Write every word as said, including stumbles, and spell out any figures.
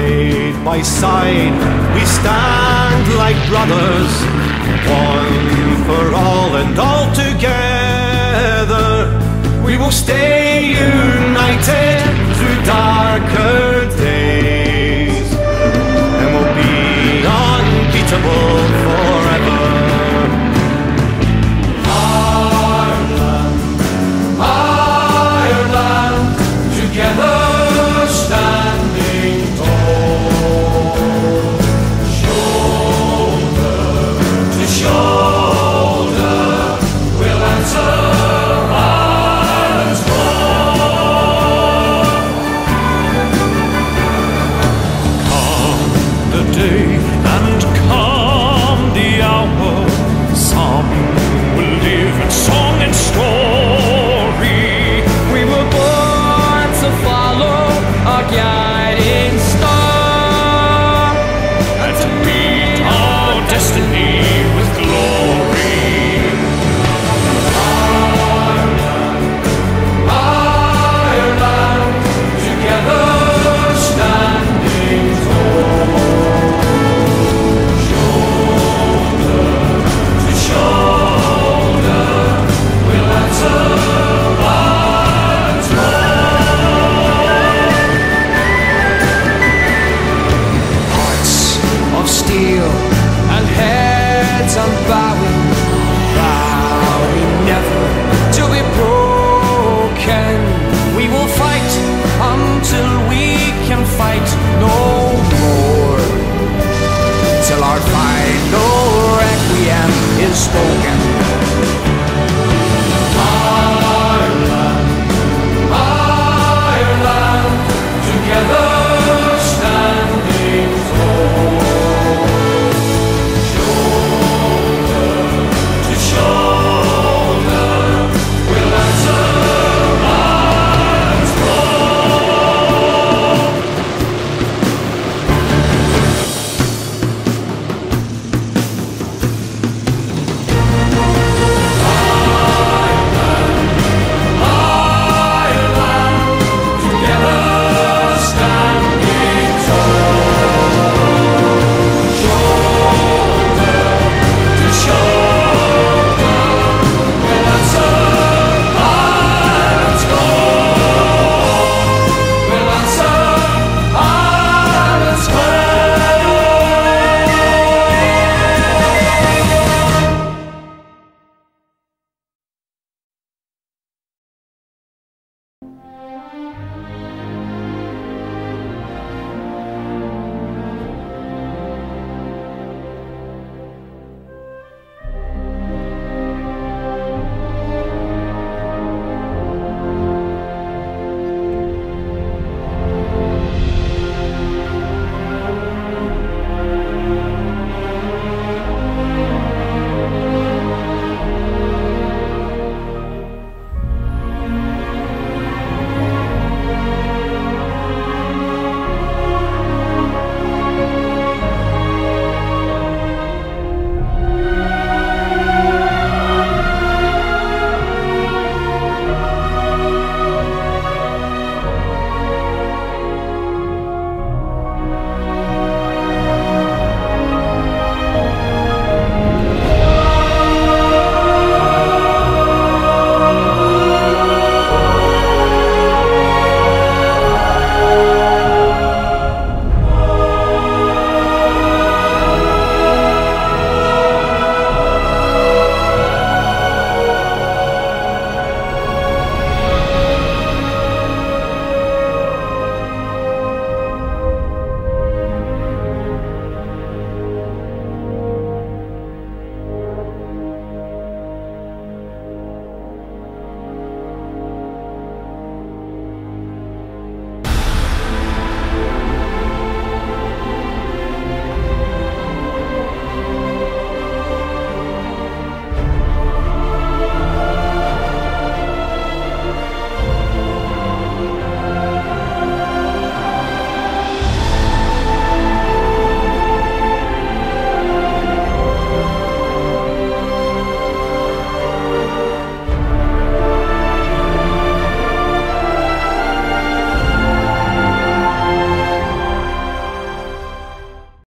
side by side, we stand like brothers, one for all and all together. We will stay united through darker days, and we'll be unbeatable forever. Ireland, Ireland, together standing tall, shoulder to shoulder, we'll answer Ireland's call. Come the day and come the hour, some will live in song and story. We were born to follow our guiding star, and to meet our destiny with glory. Ireland, Ireland, together standing tall, shoulder to shoulder, we'll answer Ireland's call. Hearts of steel and heads unbowing, vowing never to be broken. We will fight until we can fight no more, till our final requiem is spoken.